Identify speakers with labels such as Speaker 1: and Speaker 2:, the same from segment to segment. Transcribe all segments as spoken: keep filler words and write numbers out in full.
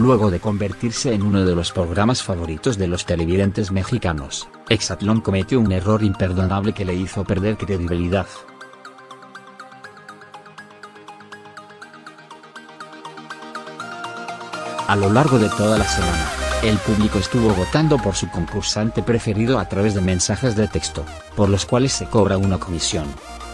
Speaker 1: Luego de convertirse en uno de los programas favoritos de los televidentes mexicanos, Exatlón cometió un error imperdonable que le hizo perder credibilidad. A lo largo de toda la semana, el público estuvo votando por su concursante preferido a través de mensajes de texto, por los cuales se cobra una comisión.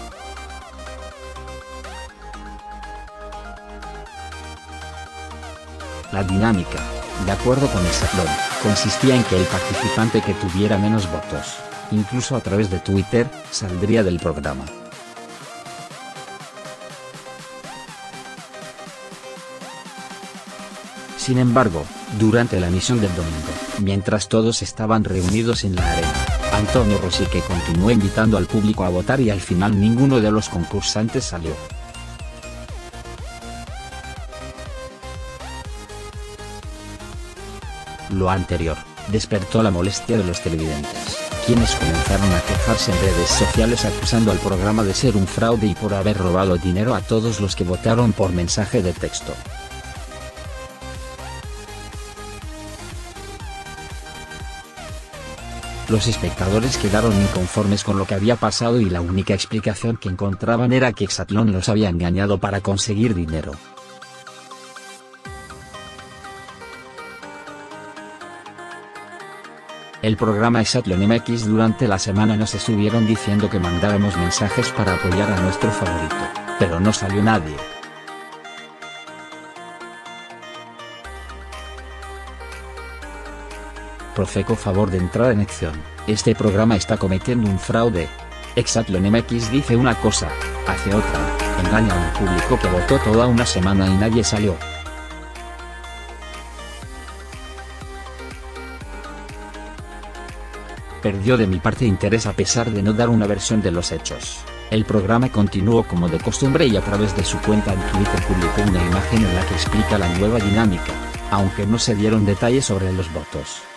Speaker 1: La dinámica, de acuerdo con Exatlón, consistía en que el participante que tuviera menos votos, incluso a través de Twitter, saldría del programa. Sin embargo, durante la emisión del domingo, mientras todos estaban reunidos en la arena, Antonio Rosique continuó invitando al público a votar y al final ninguno de los concursantes salió. Lo anterior despertó la molestia de los televidentes, quienes comenzaron a quejarse en redes sociales acusando al programa de ser un fraude y por haber robado dinero a todos los que votaron por mensaje de texto. Los espectadores quedaron inconformes con lo que había pasado y la única explicación que encontraban era que Exatlón los había engañado para conseguir dinero. El programa Exatlón M X durante la semana nos estuvieron diciendo que mandáramos mensajes para apoyar a nuestro favorito, pero no salió nadie. Profeco favor de entrar en acción, este programa está cometiendo un fraude. Exatlón M X dice una cosa, hace otra, engaña a un público que votó toda una semana y nadie salió. Perdió de mi parte interés a pesar de no dar una versión de los hechos. El programa continuó como de costumbre y a través de su cuenta en Twitter publicó una imagen en la que explica la nueva dinámica, aunque no se dieron detalles sobre los votos.